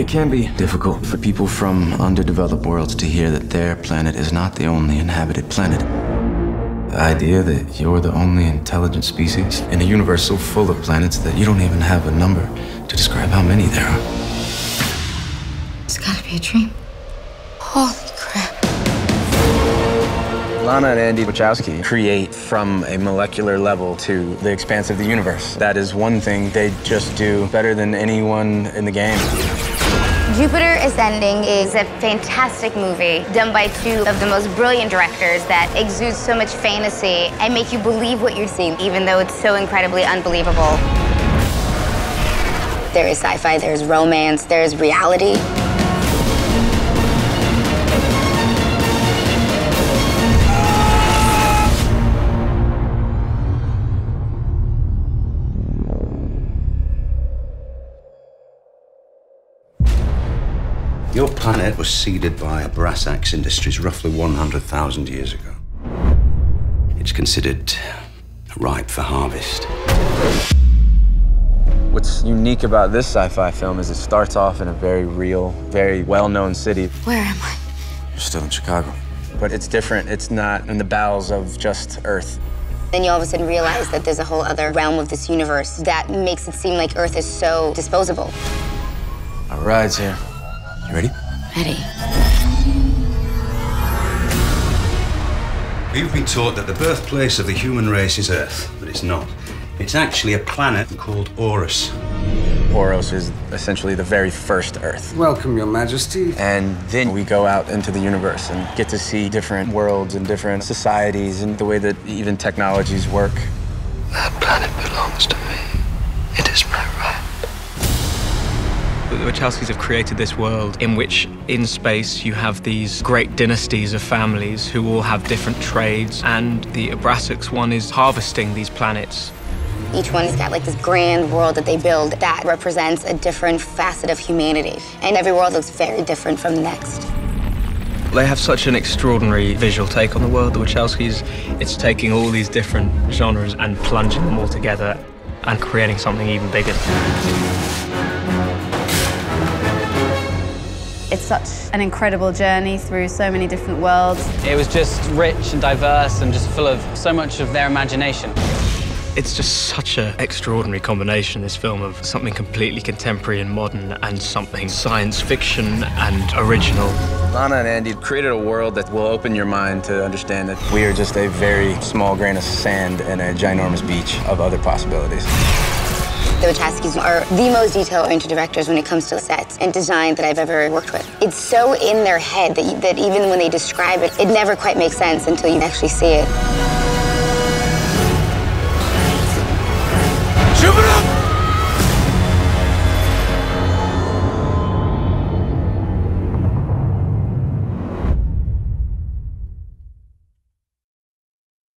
It can be difficult for people from underdeveloped worlds to hear that their planet is not the only inhabited planet. The idea that you're the only intelligent species in a universe so full of planets that you don't even have a number to describe how many there are. It's gotta be a dream. Holy crap. Lana and Andy Wachowski create from a molecular level to the expanse of the universe. That is one thing they just do better than anyone in the game. Jupiter Ascending is a fantastic movie done by two of the most brilliant directors that exude so much fantasy and make you believe what you're seeing, even though it's so incredibly unbelievable. There is sci-fi, there's romance, there's reality. Your planet was seeded by Brass Axe Industries roughly 100,000 years ago. It's considered ripe for harvest. What's unique about this sci-fi film is it starts off in a very real, very well-known city. Where am I? You're still in Chicago. But it's different. It's not in the bowels of just Earth. Then you all of a sudden realize that there's a whole other realm of this universe that makes it seem like Earth is so disposable. Our ride's here. You ready? Ready. We've been taught that the birthplace of the human race is Earth, but it's not. It's actually a planet called Oros. Oros is essentially the very first Earth. Welcome, Your Majesty. And then we go out into the universe and get to see different worlds and different societies and the way that even technologies work. That planet belongs to me. It is my right. The Wachowskis have created this world in which, in space, you have these great dynasties of families who all have different trades, and the Abrasax one is harvesting these planets. Each one's got like this grand world that they build that represents a different facet of humanity. And every world looks very different from the next. They have such an extraordinary visual take on the world, the Wachowskis. It's taking all these different genres and plunging them all together and creating something even bigger. It's such an incredible journey through so many different worlds. It was just rich and diverse and just full of so much of their imagination. It's just such an extraordinary combination, this film, of something completely contemporary and modern and something science fiction and original. Lana and Andy created a world that will open your mind to understand that we are just a very small grain of sand in a ginormous beach of other possibilities. The Wachowskis are the most detail-oriented directors when it comes to sets and design that I've ever worked with. It's so in their head that even when they describe it, it never quite makes sense until you actually see it.